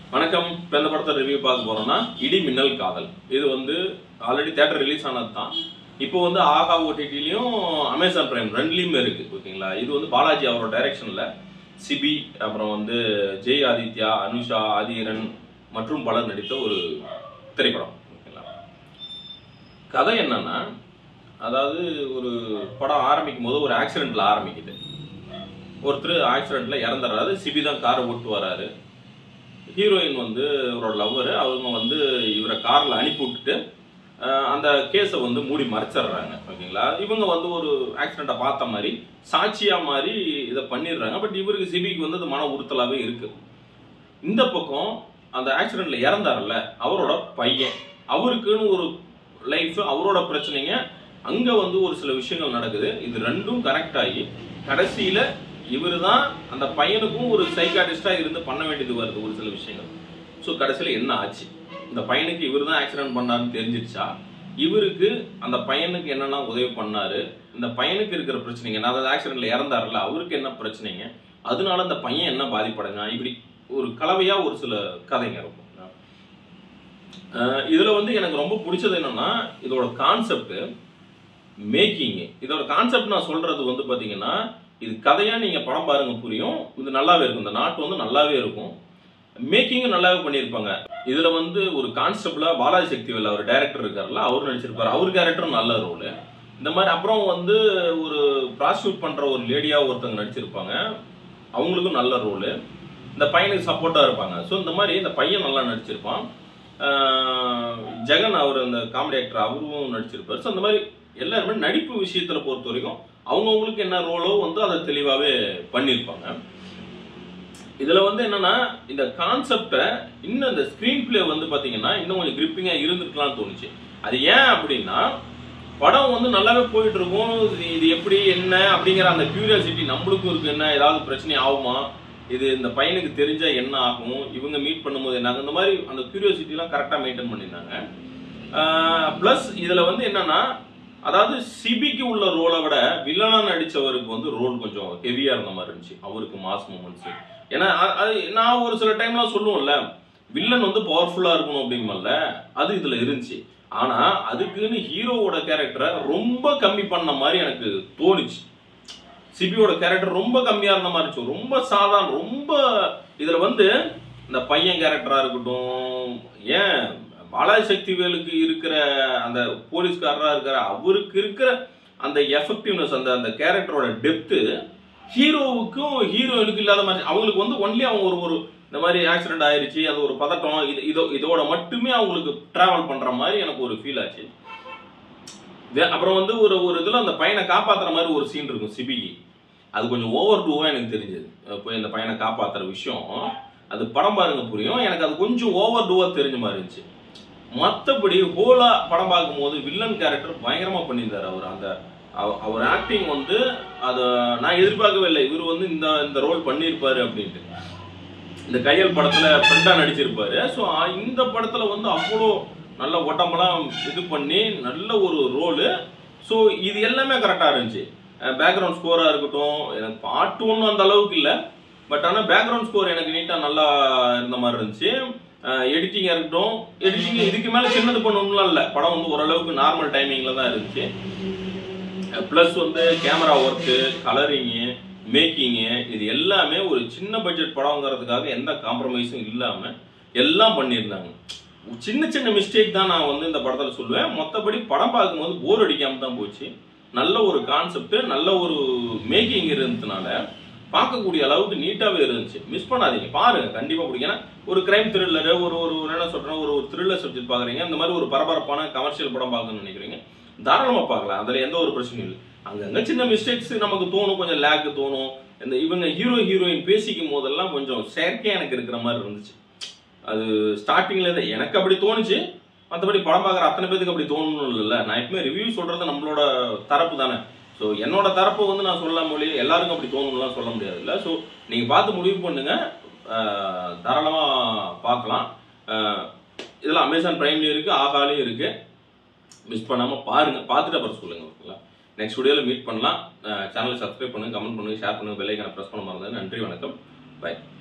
வணக்கம். இப்போ இந்த படத்தை ரிவ்யூ பார்க்க போறோம்னா இடி மின்னல் காதல். இது வந்து ஆல்ரெடி தியேட்டர் ரிலீஸ் ஆனது தான். இப்போ வந்து ஆகா ஓடிடிலையும் அமேசான் பிரைம் ரெண்டுலையுமே இருக்கு. ஓகேங்களா? இது வந்து பாலாஜி அவரோட டைரக்ஷன்ல சிபி, அப்புறம் வந்து ஜெய் ஆதித்யா, அனுஷா, ஆதிரன் மற்றும் பலர் நடித்த ஒரு திரைப்படம். ஓகேங்களா? கதை என்னன்னா, அதாவது ஒரு படம் ஆரம்பிக்கும் போது ஒரு ஆக்சிடென்ட்ல ஆரம்பிக்குது. ஒருத்தர் ஆக்சிடென்ட்ல இறந்துடுறாரு. சிபி தான் காரை ஓட்டு வராரு. ஹீரோயின் வந்து அவரோட லவ்வர், அவங்க வந்து இவரை கார்ல அனுப்பி விட்டுட்டு அந்த கேஸை வந்து மூடி மறைச்சிடுறாங்க. ஓகேங்களா? இவங்க வந்து ஒரு ஆக்சிடென்ட்டை பார்த்த மாதிரி சாட்சியா மாதிரி இதை பண்ணிடுறாங்க. பட் இவருக்கு சிபிக்கு வந்து அது மன உறுத்தலாவே இருக்கு. இந்த பக்கம் அந்த ஆக்சிடென்ட்ல இறந்தாருல்ல அவரோட பையன், அவருக்குன்னு ஒரு லைஃப், அவரோட பிரச்சனைங்க, அங்க வந்து ஒரு சில விஷயங்கள் நடக்குது. இது ரெண்டும் கனெக்ட் ஆகி கடைசியில இவரு தான் அந்த பையனுக்கும் ஒரு சைக்காட்டிஸ்டா இருந்து பண்ண வேண்டியது வருது ஒரு சில விஷயங்கள். ஸோ கடைசியில என்ன ஆச்சு? இந்த பையனுக்கு இவர் தான் ஆக்சிடென்ட் பண்ணாருன்னு தெரிஞ்சிருச்சா? இவருக்கு அந்த பையனுக்கு என்னென்ன உதவி பண்ணாரு? இந்த பையனுக்கு இருக்கிற பிரச்சனைங்க, அதாவது ஆக்சிடென்ட்ல இறந்தாருல அவருக்கு என்ன பிரச்சனைங்க, அதனால அந்த பையன் என்ன பாதிப்படைஞ்சா, இப்படி ஒரு கலவையா ஒரு சில கதைங்க இருக்கும். இதுல வந்து எனக்கு ரொம்ப பிடிச்சது என்னன்னா இதோட கான்செப்ட், மேக்கிங். இதோட கான்செப்ட் நான் சொல்றது வந்து பாத்தீங்கன்னா, இது கதையா நீங்க படம் பாருங்க புரியும். இது நல்லாவே இருக்கும். இந்த நாட்டு வந்து நல்லாவே இருக்கும். மேக்கிங்கும் நல்லாவே பண்ணியிருப்பாங்க. இதுல வந்து ஒரு கான்ஸ்டபிளா பாலாஜி சக்திவேல் அவர் டைரக்டர் இருக்காருல்ல, அவர் நடிச்சிருப்பாரு. அவர் கேரக்டரும் நல்ல ரோல். இந்த மாதிரி அப்புறம் வந்து ஒரு ப்ராஸ்டியூட் பண்ற ஒரு லேடியா ஒருத்தவங்க நடிச்சிருப்பாங்க, அவங்களுக்கும் நல்ல ரோல். இந்த பையனுக்கு சப்போர்ட்டா இருப்பாங்க. ஸோ இந்த மாதிரி இந்த பையன் நல்லா நடிச்சிருப்பான். ஜெகன் அவர் அந்த காமெடி ஆக்டர் அவரும் நடிச்சிருப்பாரு. ஸோ அந்த மாதிரி எல்லாருமே நடிப்பு விஷயத்துல பொறுத்த வரைக்கும் அவங்கவுங்களுக்கு என்ன ரோலோ வந்து அதை தெளிவாகவே பண்ணியிருப்பாங்க. இதுல வந்து என்னன்னா இந்த கான்செப்டை இன்னும் இந்த ஸ்கிரீன் பிளே வந்து பாத்தீங்கன்னா இன்னும் கொஞ்சம் கிரிப்பிங்கா இருந்துருக்கலாம்னு தோணுச்சு. அது ஏன் அப்படின்னா, படம் வந்து நல்லாவே போயிட்டு இருக்கும். இது எப்படி என்ன அப்படிங்கிற அந்த கியூரியாசிட்டி நம்மளுக்கும் இருக்கு. என்ன ஏதாவது பிரச்சனை ஆகுமா, இது இந்த பையனுக்கு தெரிஞ்சா என்ன ஆகும், இவங்க மீட் பண்ணும்போது என்ன ஆகும், இந்த மாதிரி அந்த கியூரியாசிட்டி எல்லாம் கரெக்டா மெயின்டைன் பண்ணியிருந்தாங்க. பிளஸ் இதுல வந்து என்னன்னா, அதாவது சிபிக்கு உள்ள ரோலை விட வில்லனா நடிச்சவருக்கு வந்து ரோல் கொஞ்சம் ஹெவியா இருந்த மாதிரி இருந்துச்சு. அவருக்கு மாஸ் மூமெண்ட்ஸ், ஏன்னா அது நான் ஒரு சில டைம்லாம் சொல்லுவோம்ல, வில்லன் வந்து பவர்ஃபுல்லா இருக்கணும் அப்படிங்கல, அது இதுல இருந்துச்சு. ஆனா அதுக்குன்னு ஹீரோவோட கேரக்டரை ரொம்ப கம்மி பண்ண மாதிரி எனக்கு தோணுச்சு. சிபியோட கேரக்டர் ரொம்ப கம்மியா இருந்த மாதிரி இருந்துச்சு. ரொம்ப சாதாரண, ரொம்ப இதுல வந்து இந்த பையன் கேரக்டரா இருக்கட்டும், ஏன் பாலாஜி சக்திவேலுக்கு இருக்கிற அந்த போலீஸ்காரரா இருக்கிற அவருக்கு இருக்கிற அந்த எஃபெக்டிவ்னஸ், அந்த கேரக்டரோட டெப்த் ஹீரோவுக்கும் ஹீரோயினுக்கு இல்லாத மாதிரி. அவங்களுக்கு வந்து ஒன்லி அவங்க ஒரு இந்த மாதிரி ஆக்சிடென்ட் ஆயிருச்சு, அது ஒரு பதட்டம், இதோட மட்டுமே அவங்களுக்கு டிராவல் பண்ற மாதிரி எனக்கு ஒரு ஃபீல் ஆச்சு. அப்புறம் வந்து ஒரு இதுல அந்த பையனை காப்பாத்துற மாதிரி ஒரு சீன் இருக்கும் சிபிக்கு. அது கொஞ்சம் ஓவர் டூவா எனக்கு தெரிஞ்சது. போய் அந்த பையனை காப்பாத்துற விஷயம், அது படம் பாருங்க புரியும். எனக்கு அது கொஞ்சம் ஓவர் டூவா தெரிஞ்ச மாதிரி இருந்துச்சு. மற்றபடி ஹோலா படம் பார்க்கும்போது வில்லன் கேரக்டர் பயங்கரமா பண்ணியிருந்தாரு. அவர் அந்த அவர் ஆக்டிங் வந்து அதை நான் எதிர்பார்க்கவே இல்லை. இவர் வந்து இந்த ரோல் பண்ணியிருப்பாரு அப்படின்ட்டு. இந்த கையல் படத்துல ஃப்ரெண்டா நடிச்சிருப்பாரு. ஸோ இந்த படத்துல வந்து அவ்வளோ நல்ல உடம்பெல்லாம் இது பண்ணி நல்ல ஒரு ரோலு. ஸோ இது எல்லாமே கரெக்டா இருந்துச்சு. பேக்ரவுண்ட் ஸ்கோரா இருக்கட்டும், எனக்கு பாட்டு ஒன்றும் அந்த அளவுக்கு இல்லை, பட் ஆனால் பேக்ரவுண்ட் ஸ்கோர் எனக்கு நீட்டா நல்லா இருந்த மாதிரி இருந்துச்சு. எடிட்டிங்கா இருக்கட்டும், எடிட்டிங் இதுக்கு மேல சின்னது பண்ணணும்லாம் இல்லை. படம் வந்து ஓரளவுக்கு நார்மல் டைமிங்ல தான் இருந்துச்சு. பிளஸ் வந்து கேமரா ஒர்க்கு, கலரிங்கு, மேக்கிங்கு, இது எல்லாமே ஒரு சின்ன பட்ஜெட் படம்ங்கிறதுக்காக எந்த காம்ப்ரமைஸும் இல்லாம எல்லாம் பண்ணியிருந்தாங்க. சின்ன சின்ன மிஸ்டேக் தான் நான் வந்து இந்த படத்துல சொல்லுவேன். மற்றபடி படம் பார்க்கும்போது போர் அடிக்காம தான் போச்சு. நல்ல ஒரு கான்செப்ட், நல்ல ஒரு மேக்கிங் இருந்ததுனால பார்க்கக்கூடிய அளவுக்கு நீட்டாவே இருந்துச்சு. மிஸ் பண்ணாதீங்க, பாருங்க, கண்டிப்பா பிடிக்கும். ஏன்னா ஒரு கிரைம் த்ரில்லர், ஒரு என்ன சொல்றேன், ஒரு த்ரில்லர் சப்ஜெக்ட் பாக்குறீங்க, இந்த மாதிரி ஒரு பரபரப்பான கமர்ஷியல் படம் பார்க்கணும்னு நினைக்கிறீங்க, தாராளமா பார்க்கலாம். அதுல எந்த ஒரு பிரச்சனையும் இல்லை. அங்கங்க சின்ன மிஸ்டேக்ஸ் நமக்கு தோணும், கொஞ்சம் லேக் தோணும். இந்த இவங்க ஹீரோயின் பேசிக்கும் போதெல்லாம் கொஞ்சம் செயற்கையா எனக்கு இருக்கிற மாதிரி இருந்துச்சு. அது ஸ்டார்டிங்ல இருந்து எனக்கு அப்படி தோணுச்சு. மற்றபடி படம் பார்க்குற அத்தனை பேருக்கு அப்படி தோணணும் இல்லை. நான் எப்பவுமே ரிவ்யூ சொல்றது நம்மளோட தரப்பு தானே. ஸோ என்னோட தரப்பை வந்து நான் சொல்ல முடியும், எல்லாருக்கும் அப்படி தோணும்லாம் சொல்ல முடியாது இல்லை. ஸோ நீங்கள் பார்த்து முடிவு பண்ணுங்க, தாராளமாக பார்க்கலாம். இதெல்லாம் அமேசான் பிரைம்லேயும் இருக்குது, ஆகாலையும் இருக்குது. மிஸ் பண்ணாமல் பாருங்கள், பார்த்துட்டு அப்புறம் சொல்லுங்கள். ஓகேங்களா? நெக்ஸ்ட் வீடியோவில் மீட் பண்ணலாம். சேனலை சப்ஸ்கிரைப் பண்ணுங்கள், கமெண்ட் பண்ணுங்கள், ஷேர் பண்ணுங்கள், பெல் ஐக்கானை ப்ரெஸ் பண்ண மறந்துடுங்க. நன்றி, வணக்கம், பை.